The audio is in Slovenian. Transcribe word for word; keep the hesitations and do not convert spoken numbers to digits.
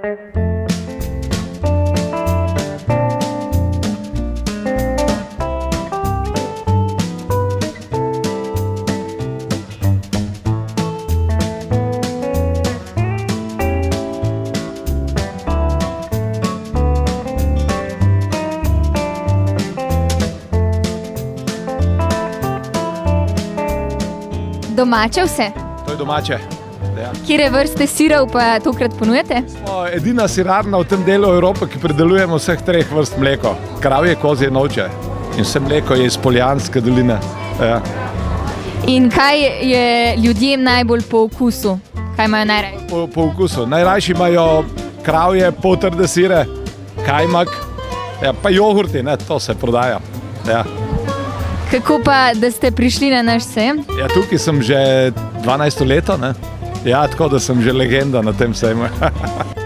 Domače vse? To je domače. Ja. Kire vrste sirov pa tokrat ponujate? Smo edina sirarna v tem delu Evrope, ki predelujemo vseh treh vrst mleko. Kravje, kozje in ovčje. In vse mleko je iz Poljanske doline. Ja. In kaj je ljudem najbolj po okusu? Kaj imajo najraje? Po, po okusu. Najrajši imajo kravje, poltrde sire, kajmak, ja, pa jogurti, ne, to se prodaja. Ja. Kako pa, da ste prišli na naš sejem? Ja, tukaj sem že dvanajsto leto, ne? Ja, tako da sem že legenda na tem sejmu.